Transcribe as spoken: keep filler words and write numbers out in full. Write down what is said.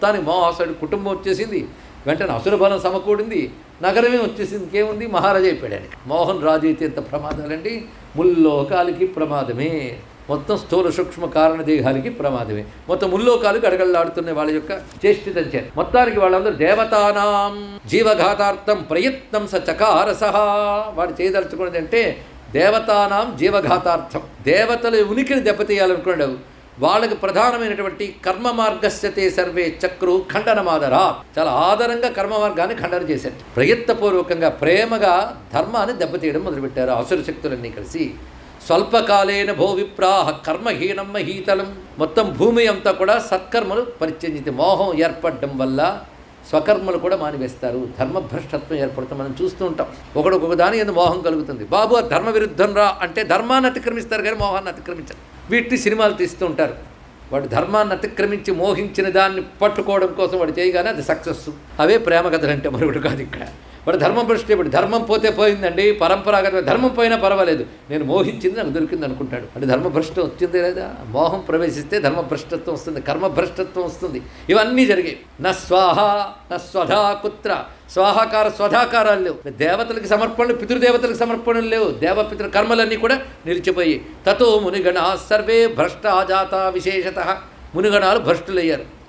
మొత్తానికి మోహాసుడి కుటుంబం వచ్చేసింది. వెంటనే అసురబలం సమకూడింది, నగరమే వచ్చేసింది. ఇంకేముంది, మహారాజా అయిపోయాడు ఆయనకి. మోహన్ రాజు అయితే ఎంత ప్రమాదాలండి, ముల్లోకాలకి ప్రమాదమే, మొత్తం స్థూల సూక్ష్మ కారణ దేహాలకి ప్రమాదమే, మొత్తం ముల్లోకాలు గడగడలాడుతున్న వాళ్ళ యొక్క చేష్టితం చేత. మొత్తానికి వాళ్ళందరూ దేవతానాం జీవఘాతార్థం ప్రయత్నం స చకారసహ. వాడు చేయదలుచుకున్నది అంటే దేవతానాం జీవఘాతార్థం, దేవతల ఉనికిని దెబ్బతీయాలనుకున్నాడు. వాళ్ళకి ప్రధానమైనటువంటి కర్మ మార్గస్యతే సర్వే చక్రు ఖండనమాదరా. చాలా ఆదరంగా కర్మ మార్గాన్ని ఖండన చేశారు. ప్రయత్నపూర్వకంగా ప్రేమగా ధర్మాన్ని దెబ్బతీయడం మొదలుపెట్టారు అసుర శక్తులన్నీ కలిసి. స్వల్పకాలేన భో విప్రాహ కర్మహీనం మహీతలం. మొత్తం భూమి అంతా కూడా సత్కర్మలు పరిత్యజించి మోహం ఏర్పడడం వల్ల స్వకర్మలు కూడా మానివేస్తారు. ధర్మభ్రష్టత్వం ఏర్పడుతుంది. మనం చూస్తూ ఉంటాం, ఒకడు ఒక దాని ఎందుకు మోహం కలుగుతుంది. బాబు ఆ ధర్మ విరుద్ధం రా అంటే ధర్మాన్ని అతిక్రమిస్తారు కానీ మోహాన్ని అతిక్రమించారు. వీటిని సినిమాలు తీస్తూ ఉంటారు. వాడు ధర్మాన్ని అతిక్రమించి మోహించిన దాన్ని పట్టుకోవడం కోసం వాడు చేయగానే అది సక్సెస్. అవే ప్రేమ కథలు అంటే మరొకటి కాదు. ఇక్కడ వాడు ధర్మం భ్రష్టే. వాడు ధర్మం పోతే పోయిందండి, పరంపరాగత ధర్మం పోయినా పర్వాలేదు, నేను మోహించింది నాకు దొరికింది అనుకుంటాడు. అంటే ధర్మభ్రష్టం వచ్చింది లేదా, మోహం ప్రవేశిస్తే ధర్మభ్రష్టత్వం వస్తుంది, కర్మభ్రష్టత్వం వస్తుంది. ఇవన్నీ జరిగాయి. న స్వాహ న స్వధా కుత్ర. స్వాహాకార స్వధాకారాలు లేవు. దేవతలకు సమర్పణలు, పితృదేవతలకు సమర్పణలు లేవు. దేవపితృ కర్మలన్నీ కూడా నిలిచిపోయి. తతో మునిగణ సర్వే భ్రష్టాజాత విశేషత. మునిగణాలు భ్రష్టులయ్యారు.